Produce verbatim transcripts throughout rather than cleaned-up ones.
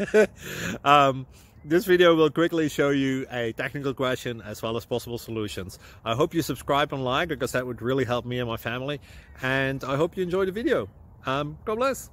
um, this video will quickly show you a technical question as well as possible solutions. I hope you subscribe and like, because that would really help me and my family. And I hope you enjoy the video. Um, God bless.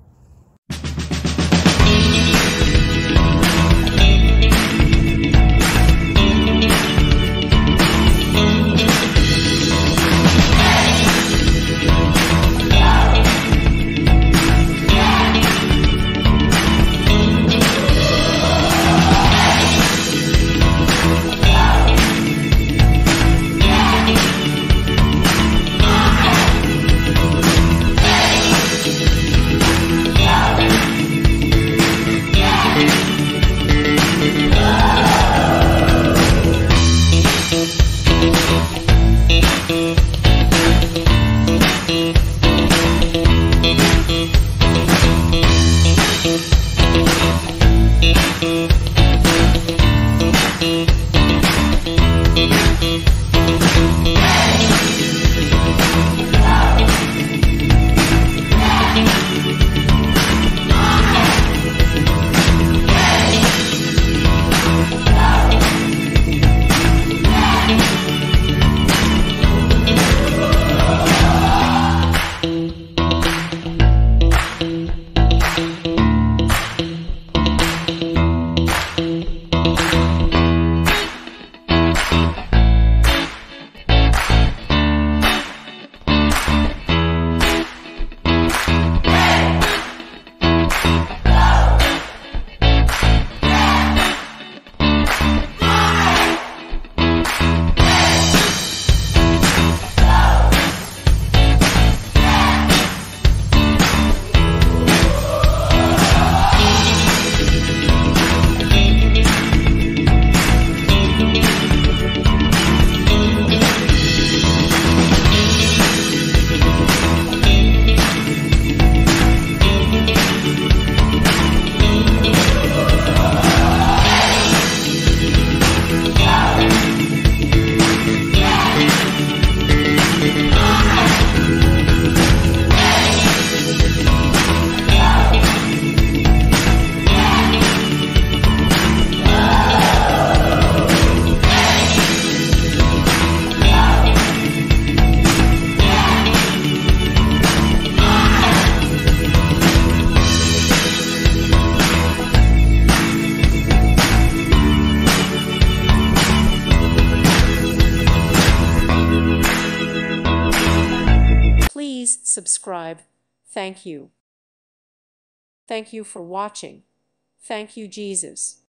Please subscribe. Thank you. Thank you for watching. Thank you, Jesus.